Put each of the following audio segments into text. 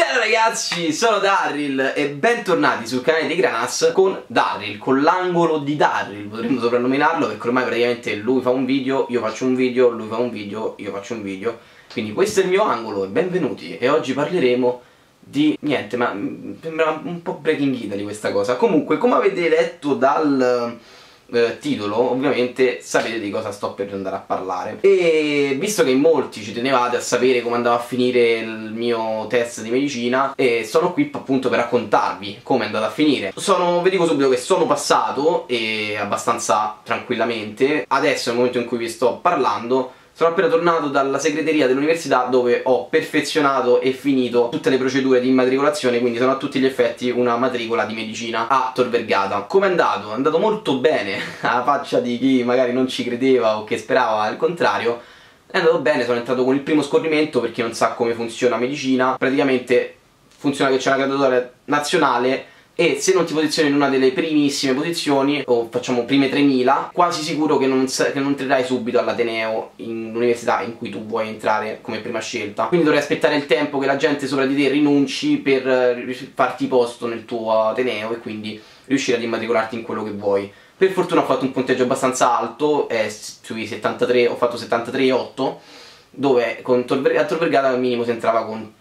Bene ragazzi, sono Darryl e bentornati sul canale di Granas con Darryl, con l'angolo di Darryl, potremmo soprannominarlo, perché ormai praticamente lui fa un video, io faccio un video, lui fa un video, io faccio un video. Quindi questo è il mio angolo e benvenuti. E oggi parleremo di niente, ma sembra un po' Breaking Italy questa cosa. Comunque, come avete letto dal titolo, ovviamente sapete di cosa sto per andare a parlare. E visto che in molti ci tenevate a sapere come andava a finire il mio test di medicina, e sono qui appunto per raccontarvi come è andato a finire. Vi dico subito che sono passato, e abbastanza tranquillamente. Adesso è il momento in cui vi sto parlando. Sono appena tornato dalla segreteria dell'università, dove ho perfezionato e finito tutte le procedure di immatricolazione, quindi sono a tutti gli effetti una matricola di medicina a Tor Vergata. Come è andato? È andato molto bene, alla faccia di chi magari non ci credeva o che sperava il contrario. È andato bene, sono entrato con il primo scorrimento perché non sa come funziona medicina. Praticamente funziona che c'è una graduatoria nazionale e se non ti posizioni in una delle primissime posizioni, o facciamo prime 3000, quasi sicuro che non entrerai subito all'Ateneo, in università in cui tu vuoi entrare come prima scelta. Quindi dovrai aspettare il tempo che la gente sopra di te rinunci per farti posto nel tuo Ateneo e quindi riuscire ad immatricolarti in quello che vuoi. Per fortuna ho fatto un punteggio abbastanza alto, sui 73, ho fatto 73,8, dove a Tor Vergata al minimo si entrava con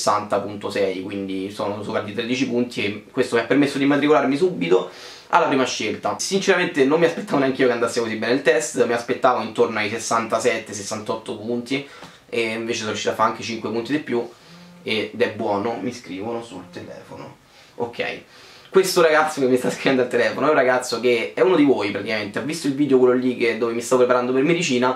60,6, quindi sono sopra di 13 punti e questo mi ha permesso di immatricolarmi subito alla prima scelta. Sinceramente non mi aspettavo neanche io che andasse così bene il test, mi aspettavo intorno ai 67-68 punti e invece sono riuscito a fare anche 5 punti di più ed è buono. Mi scrivono sul telefono. Ok. Questo ragazzo che mi sta scrivendo al telefono è un ragazzo che è uno di voi praticamente, ha visto il video quello lì dove mi sto preparando per medicina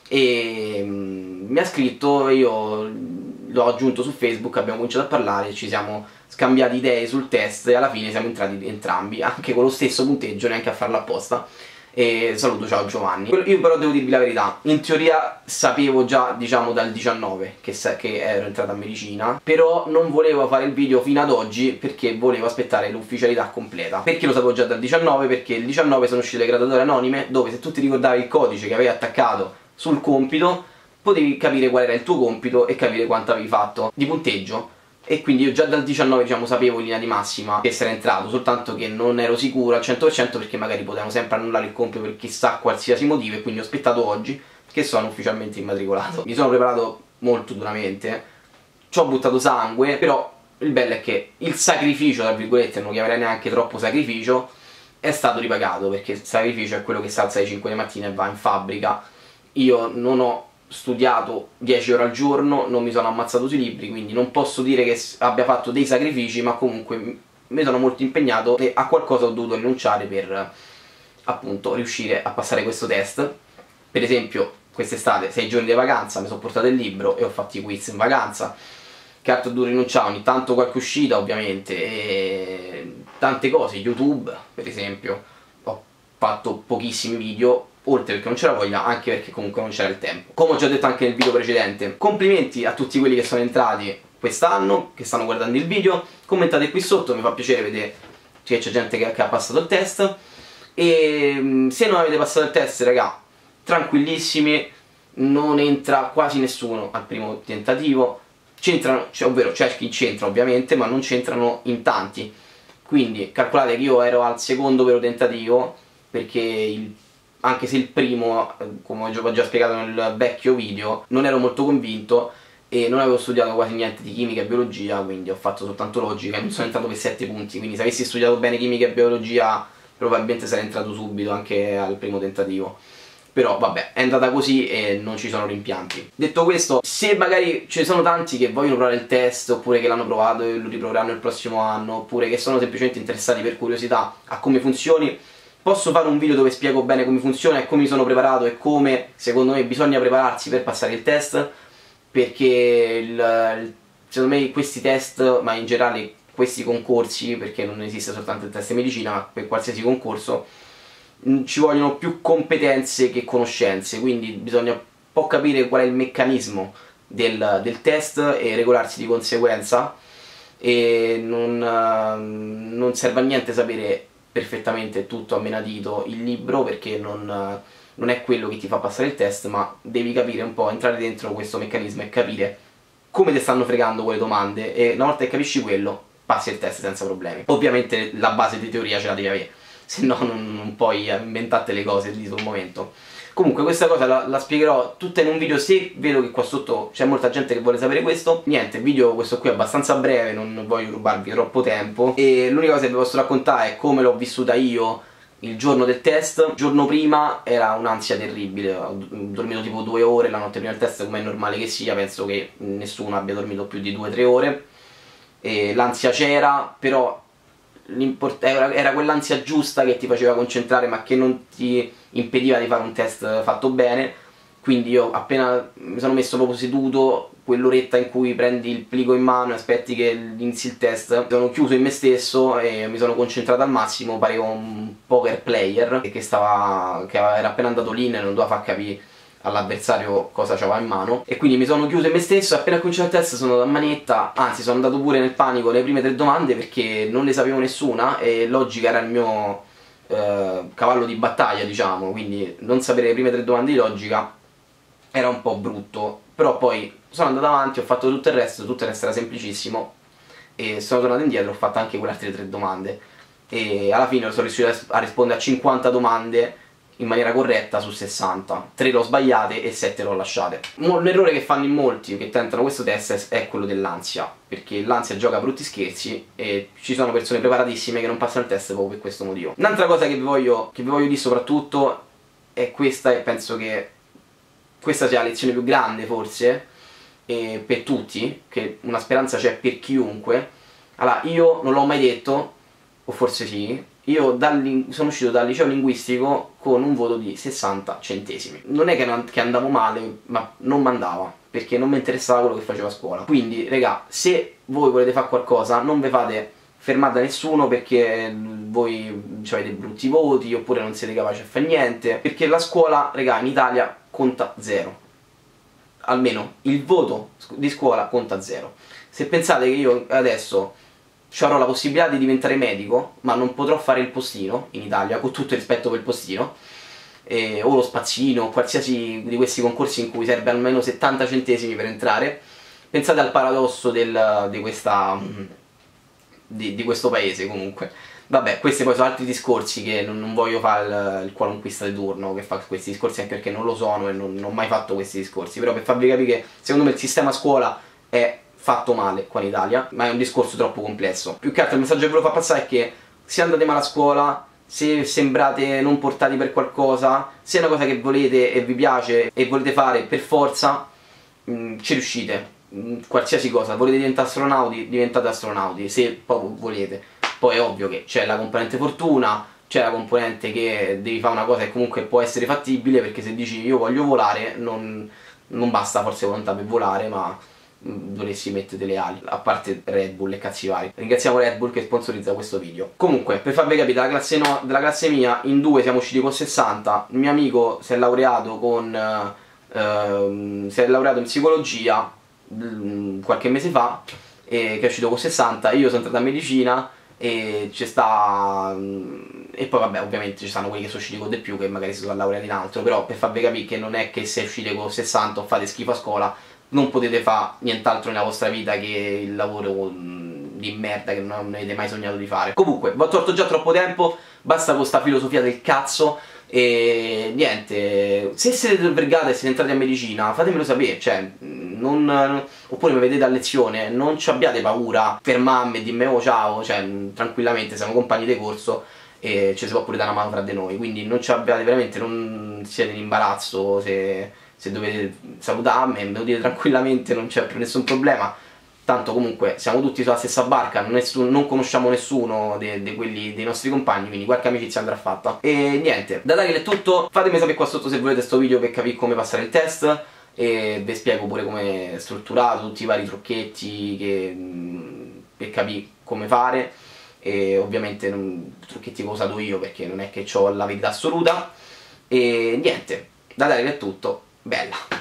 e mi ha scritto, io l'ho aggiunto su Facebook, abbiamo cominciato a parlare, ci siamo scambiati idee sul test e alla fine siamo entrati entrambi, anche con lo stesso punteggio, neanche a farlo apposta. E saluto, ciao Giovanni. Io però devo dirvi la verità, in teoria sapevo già, diciamo, dal 19 che ero entrato a medicina, però non volevo fare il video fino ad oggi perché volevo aspettare l'ufficialità completa. Perché lo sapevo già dal 19? Perché il 19 sono uscite le graduatorie anonime, dove se tu ti ricordavi il codice che avevi attaccato sul compito potevi capire qual era il tuo compito e capire quanto avevi fatto di punteggio. E quindi io già dal 19, diciamo, sapevo in linea di massima di essere entrato, soltanto che non ero sicuro al 100% perché magari potevano sempre annullare il compito per chissà qualsiasi motivo, e quindi ho aspettato oggi che sono ufficialmente immatricolato. Mi sono preparato molto duramente, ci ho buttato sangue, però il bello è che il sacrificio, tra virgolette, non lo chiamerei neanche troppo sacrificio, è stato ripagato, perché il sacrificio è quello che si alza alle 5 di mattina e va in fabbrica. Io non ho studiato 10 ore al giorno, non mi sono ammazzato sui libri, quindi non posso dire che abbia fatto dei sacrifici, ma comunque mi sono molto impegnato e a qualcosa ho dovuto rinunciare per appunto riuscire a passare questo test. Per esempio quest'estate 6 giorni di vacanza, mi sono portato il libro e ho fatto i quiz in vacanza. Che altro ho dovuto rinunciare? Ogni tanto qualche uscita ovviamente, e tante cose, YouTube per esempio, ho fatto pochissimi video, oltre perché non c'era voglia, anche perché comunque non c'era il tempo. Come ho già detto anche nel video precedente, complimenti a tutti quelli che sono entrati quest'anno, che stanno guardando il video, commentate qui sotto, mi fa piacere vedere che c'è gente che ha passato il test. E se non avete passato il test, raga, tranquillissimi, non entra quasi nessuno al primo tentativo. C'entrano, ovvero c'è chi c'entra ovviamente, ma non c'entrano in tanti. Quindi calcolate che io ero al secondo vero tentativo, perché anche se il primo, come ho già spiegato nel vecchio video, non ero molto convinto e non avevo studiato quasi niente di chimica e biologia, quindi ho fatto soltanto logica e non sono entrato per 7 punti, quindi se avessi studiato bene chimica e biologia probabilmente sarei entrato subito anche al primo tentativo. Però vabbè, è andata così e non ci sono rimpianti. Detto questo, se magari ci sono tanti che vogliono provare il test, oppure che l'hanno provato e lo riproveranno il prossimo anno, oppure che sono semplicemente interessati per curiosità a come funzioni, posso fare un video dove spiego bene come funziona e come mi sono preparato e come secondo me bisogna prepararsi per passare il test, perché secondo me questi test, ma in generale questi concorsi, perché non esiste soltanto il test di medicina, ma per qualsiasi concorso ci vogliono più competenze che conoscenze, quindi bisogna un po' capire qual è il meccanismo del test e regolarsi di conseguenza. E non serve a niente sapere perfettamente tutto a menadito il libro, perché non è quello che ti fa passare il test, ma devi capire un po', entrare dentro questo meccanismo e capire come ti stanno fregando quelle domande, e una volta che capisci quello passi il test senza problemi. Ovviamente la base di teoria ce la devi avere, se no non puoi inventarti le cose lì sul momento. Comunque questa cosa la spiegherò tutta in un video, se vedo che qua sotto c'è molta gente che vuole sapere questo. Niente, il video questo qui è abbastanza breve, non voglio rubarvi troppo tempo, e l'unica cosa che vi posso raccontare è come l'ho vissuta io il giorno del test. Il giorno prima era un'ansia terribile, ho dormito tipo 2 ore la notte prima del test, come è normale che sia, penso che nessuno abbia dormito più di 2-3 ore, e l'ansia c'era, però era quell'ansia giusta che ti faceva concentrare ma che non ti impediva di fare un test fatto bene. Quindi io appena mi sono messo proprio seduto, quell'oretta in cui prendi il plico in mano e aspetti che inizi il test, mi sono chiuso in me stesso e mi sono concentrato al massimo. Parevo un poker player che era appena andato lì e non doveva far capire all'avversario cosa c'aveva in mano, e quindi mi sono chiuso in me stesso. Appena cominciato il test sono andato a manetta, anzi sono andato pure nel panico le prime 3 domande perché non ne sapevo nessuna e logica era il mio cavallo di battaglia, diciamo, quindi non sapere le prime 3 domande di logica era un po' brutto. Però poi sono andato avanti, ho fatto tutto il resto era semplicissimo, e sono tornato indietro, ho fatto anche quelle altre 3 domande e alla fine sono riuscito a rispondere a 50 domande in maniera corretta su 60. 3 l'ho sbagliate e 7 l'ho lasciate. Un errore che fanno in molti che tentano questo test è quello dell'ansia, perché l'ansia gioca a brutti scherzi e ci sono persone preparatissime che non passano il test proprio per questo motivo. Un'altra cosa che vi voglio dire soprattutto è questa, e penso che questa sia la lezione più grande forse per tutti, che una speranza c'è per chiunque. Allora, io non l'ho mai detto, o forse sì, io sono uscito dal liceo linguistico con un voto di 60 centesimi. Non è che andavo male, ma non mi andava, perché non mi interessava quello che facevo a scuola. Quindi, raga, se voi volete fare qualcosa, non vi fate fermare da nessuno perché voi avete brutti voti oppure non siete capaci a fare niente, perché la scuola, raga, in Italia conta 0. Almeno il voto di scuola conta 0. Se pensate che io adesso avrò la possibilità di diventare medico, ma non potrò fare il postino in Italia, con tutto il rispetto per il postino, o lo spazzino, qualsiasi di questi concorsi in cui serve almeno 70 centesimi per entrare, pensate al paradosso di questo paese. Comunque vabbè, questi poi sono altri discorsi che non voglio fare il qualunquista di turno che fa questi discorsi, anche perché non lo sono e non ho mai fatto questi discorsi. Però per farvi capire che secondo me il sistema scuola è fatto male qua in Italia, ma è un discorso troppo complesso. Più che altro il messaggio che ve lo fa passare è che se andate male a scuola, se sembrate non portati per qualcosa, se è una cosa che volete e vi piace e volete fare per forza, ci riuscite. Qualsiasi cosa, volete diventare astronauti, diventate astronauti, se proprio volete. Poi è ovvio che c'è la componente fortuna, c'è la componente che devi fare una cosa che comunque può essere fattibile, perché se dici io voglio volare, non basta forse volontà per volare, ma dovresti mettere delle ali, a parte Red Bull e cazzi vari. Ringraziamo Red Bull che sponsorizza questo video. Comunque, per farvi capire, della classe mia in 2 siamo usciti con 60. Il mio amico si è laureato in psicologia qualche mese fa, che è uscito con 60. Io sono entrato a medicina e poi vabbè, ovviamente ci stanno quelli che sono usciti con di più, che magari si sono laureati in altro. Però per farvi capire che non è che se uscite con 60 o fate schifo a scuola non potete fare nient'altro nella vostra vita che il lavoro di merda che non avete mai sognato di fare. Comunque, vi ho tolto già troppo tempo, basta con sta filosofia del cazzo. E niente, se siete vergate e siete entrati a medicina, fatemelo sapere, cioè, oppure mi vedete a lezione, non ci abbiate paura, fermarmi e dimmi oh ciao, cioè, tranquillamente, siamo compagni di corso e ci si può pure dare una mano fra di noi, quindi non ci abbiate veramente, non siete in imbarazzo se dovete salutarmi, me lo dite tranquillamente, non c'è nessun problema. Tanto comunque siamo tutti sulla stessa barca, non conosciamo nessuno dei nostri compagni, quindi qualche amicizia andrà fatta. E niente, da Daryl è tutto, fatemi sapere qua sotto se volete questo video per capire come passare il test, e vi spiego pure come è strutturato, tutti i vari trucchetti per capire come fare, e ovviamente trucchetti che ho usato io, perché non è che ho la verità assoluta. E niente, da Daryl è tutto, bella!